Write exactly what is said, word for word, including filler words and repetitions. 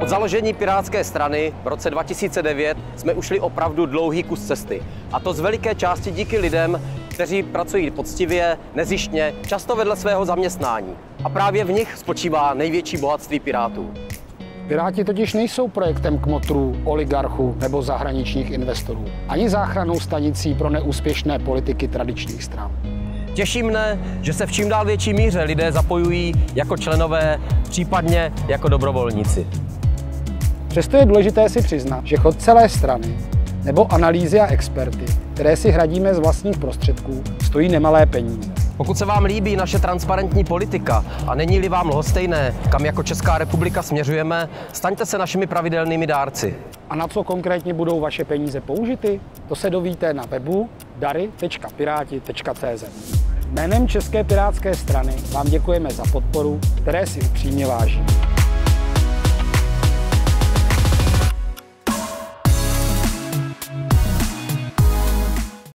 Od založení Pirátské strany v roce dva tisíce devět jsme ušli opravdu dlouhý kus cesty. A to z veliké části díky lidem, kteří pracují poctivě, nezištně, často vedle svého zaměstnání. A právě v nich spočívá největší bohatství Pirátů. Piráti totiž nejsou projektem kmotrů, oligarchů nebo zahraničních investorů, ani záchrannou stanicí pro neúspěšné politiky tradičních stran. Těší mne, že se v čím dál větší míře lidé zapojují jako členové, případně jako dobrovolníci. Přesto je důležité si přiznat, že chod celé strany nebo analýzy a experty, které si hradíme z vlastních prostředků, stojí nemalé peníze. Pokud se vám líbí naše transparentní politika a není-li vám lhostejné, kam jako Česká republika směřujeme, staňte se našimi pravidelnými dárci. A na co konkrétně budou vaše peníze použity? To se dovíte na webu dary tečka piráti tečka cé zet. Jménem České pirátské strany vám děkujeme za podporu, které si upřímně vážíme.